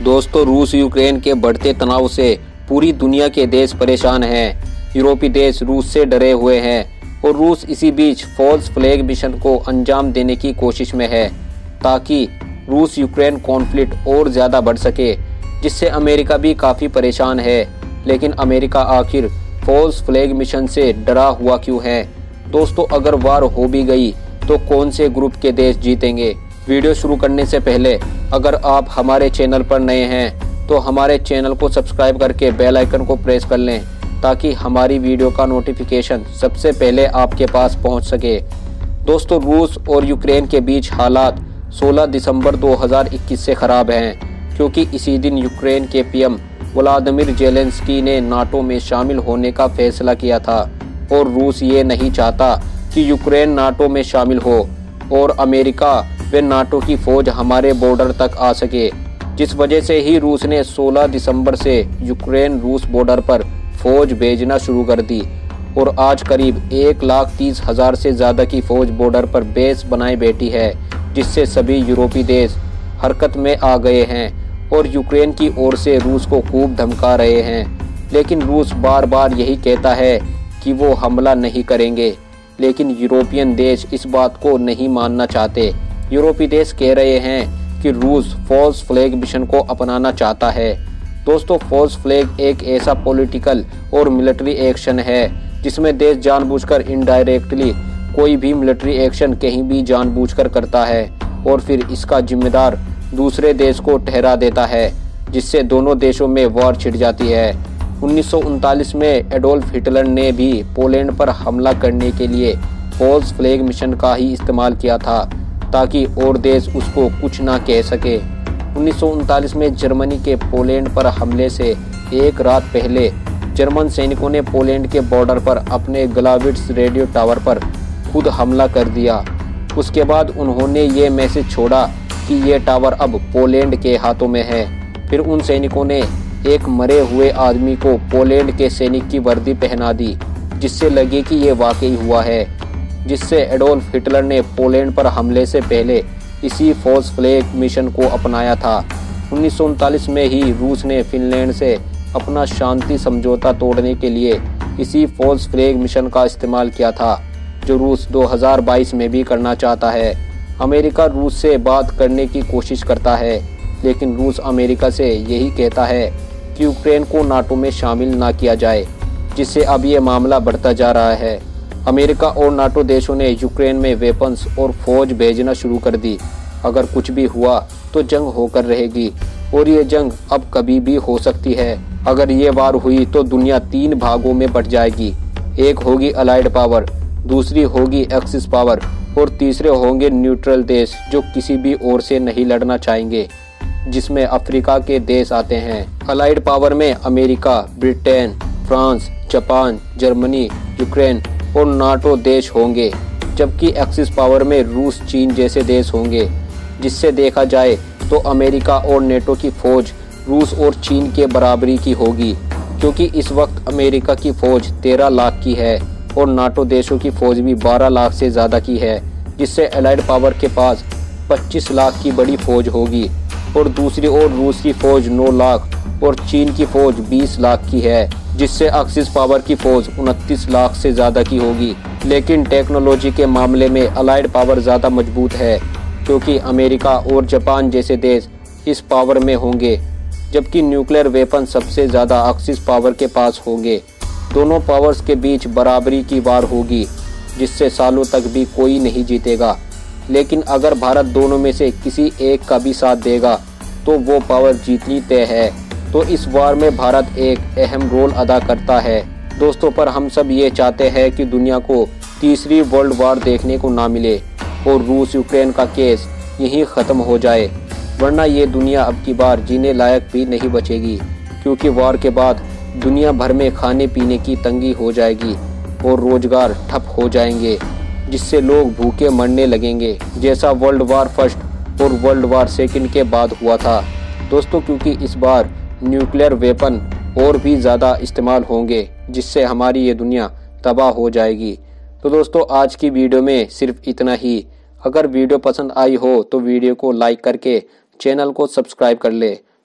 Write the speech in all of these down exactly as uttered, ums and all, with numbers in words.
दोस्तों, रूस यूक्रेन के बढ़ते तनाव से पूरी दुनिया के देश परेशान हैं। यूरोपीय देश रूस से डरे हुए हैं और रूस इसी बीच फॉल्स फ्लैग मिशन को अंजाम देने की कोशिश में है ताकि रूस यूक्रेन कॉन्फ्लिक्ट और ज़्यादा बढ़ सके, जिससे अमेरिका भी काफ़ी परेशान है। लेकिन अमेरिका आखिर फॉल्स फ्लैग मिशन से डरा हुआ क्यों है? दोस्तों, अगर वार हो भी गई तो कौन से ग्रुप के देश जीतेंगे? वीडियो शुरू करने से पहले अगर आप हमारे चैनल पर नए हैं तो हमारे चैनल को सब्सक्राइब करके बेल आइकन को प्रेस कर लें ताकि हमारी वीडियो का नोटिफिकेशन सबसे पहले आपके पास पहुंच सके। दोस्तों, रूस और यूक्रेन के बीच हालात सोलह दिसंबर दो हज़ार इक्कीस से खराब हैं, क्योंकि इसी दिन यूक्रेन के पीएम व्लादिमीर ज़ेलेंस्की ने नाटो में शामिल होने का फैसला किया था और रूस ये नहीं चाहता कि यूक्रेन नाटो में शामिल हो और अमेरिका व नाटो की फौज हमारे बॉर्डर तक आ सके, जिस वजह से ही रूस ने सोलह दिसंबर से यूक्रेन रूस बॉर्डर पर फौज भेजना शुरू कर दी और आज करीब एक लाख तीस हजार से ज़्यादा की फौज बॉर्डर पर बेस बनाए बैठी है, जिससे सभी यूरोपीय देश हरकत में आ गए हैं और यूक्रेन की ओर से रूस को खूब धमका रहे हैं। लेकिन रूस बार बार यही कहता है कि वो हमला नहीं करेंगे, लेकिन यूरोपियन देश इस बात को नहीं मानना चाहते। यूरोपीय देश कह रहे हैं कि रूस फॉल्स फ्लैग मिशन को अपनाना चाहता है। दोस्तों, फॉल्स फ्लैग एक ऐसा पॉलिटिकल और मिलिट्री एक्शन है जिसमें देश जानबूझकर इनडायरेक्टली कोई भी मिलिट्री एक्शन कहीं भी जानबूझकर करता है और फिर इसका जिम्मेदार दूसरे देश को ठहरा देता है, जिससे दोनों देशों में वॉर छिड़ जाती है। उन्नीस सौ उनतालीस में एडोल्फ हिटलर ने भी पोलैंड पर हमला करने के लिए फॉल्स फ्लैग मिशन का ही इस्तेमाल किया था ताकि और देश उसको कुछ ना कह सके। उन्नीस सौ उनतालीस में जर्मनी के पोलैंड पर हमले से एक रात पहले जर्मन सैनिकों ने पोलैंड के बॉर्डर पर अपने ग्लाविट्स रेडियो टावर पर खुद हमला कर दिया। उसके बाद उन्होंने ये मैसेज छोड़ा कि ये टावर अब पोलैंड के हाथों में है। फिर उन सैनिकों ने एक मरे हुए आदमी को पोलैंड के सैनिक की वर्दी पहना दी, जिससे लगे कि ये वाकई हुआ है, जिससे एडोल्फ हिटलर ने पोलैंड पर हमले से पहले इसी फॉल्स फ्लैग मिशन को अपनाया था। उन्नीस सौ उनतालीस में ही रूस ने फिनलैंड से अपना शांति समझौता तोड़ने के लिए इसी फॉल्स फ्लैग मिशन का इस्तेमाल किया था, जो रूस दो हज़ार बाईस में भी करना चाहता है। अमेरिका रूस से बात करने की कोशिश करता है, लेकिन रूस अमेरिका से यही कहता है कि यूक्रेन को नाटो में शामिल ना किया जाए, जिससे अब ये मामला बढ़ता जा रहा है। अमेरिका और नाटो देशों ने यूक्रेन में वेपन्स और फौज भेजना शुरू कर दी। अगर कुछ भी हुआ तो जंग होकर रहेगी और ये जंग अब कभी भी हो सकती है। अगर ये वार हुई तो दुनिया तीन भागों में बट जाएगी। एक होगी अलाइड पावर, दूसरी होगी एक्सिस पावर और तीसरे होंगे न्यूट्रल देश जो किसी भी ओर से नहीं लड़ना चाहेंगे, जिसमें अफ्रीका के देश आते हैं। अलाइड पावर में America, Britain, France, Japan, Germany, Ukraine और नाटो देश होंगे, जबकि एक्सिस पावर में रूस, चीन जैसे देश होंगे। जिससे देखा जाए तो अमेरिका और नेटो की फौज रूस और चीन के बराबरी की होगी, क्योंकि इस वक्त अमेरिका की फौज तेरह लाख की है और नाटो देशों की फौज भी बारह लाख से ज़्यादा की है, जिससे अलाइड पावर के पास पच्चीस लाख की बड़ी फौज होगी और दूसरी ओर रूस की फौज नौ लाख और चीन की फौज बीस लाख की है, जिससे एक्सिस पावर की फौज उनतीस लाख से ज़्यादा की होगी। लेकिन टेक्नोलॉजी के मामले में अलाइड पावर ज़्यादा मजबूत है, क्योंकि अमेरिका और जापान जैसे देश इस पावर में होंगे, जबकि न्यूक्लियर वेपन सबसे ज़्यादा एक्सिस पावर के पास होंगे। दोनों पावर्स के बीच बराबरी की वार होगी, जिससे सालों तक भी कोई नहीं जीतेगा। लेकिन अगर भारत दोनों में से किसी एक का भी साथ देगा तो वो पावर जीतनी तय है। तो इस वार में भारत एक अहम रोल अदा करता है। दोस्तों, पर हम सब ये चाहते हैं कि दुनिया को तीसरी वर्ल्ड वार देखने को ना मिले और रूस यूक्रेन का केस यहीं ख़त्म हो जाए, वरना ये दुनिया अब की बार जीने लायक भी नहीं बचेगी, क्योंकि वार के बाद दुनिया भर में खाने पीने की तंगी हो जाएगी और रोजगार ठप हो जाएंगे, जिससे लोग भूखे मरने लगेंगे, जैसा वर्ल्ड वार फर्स्ट और वर्ल्ड वार सेकंड के बाद हुआ था। दोस्तों, क्योंकि इस बार न्यूक्लियर वेपन और भी ज़्यादा इस्तेमाल होंगे, जिससे हमारी ये दुनिया तबाह हो जाएगी। तो दोस्तों, आज की वीडियो में सिर्फ इतना ही। अगर वीडियो पसंद आई हो तो वीडियो को लाइक करके चैनल को सब्सक्राइब कर ले।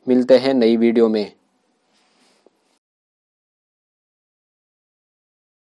मिलते हैं नई वीडियो में।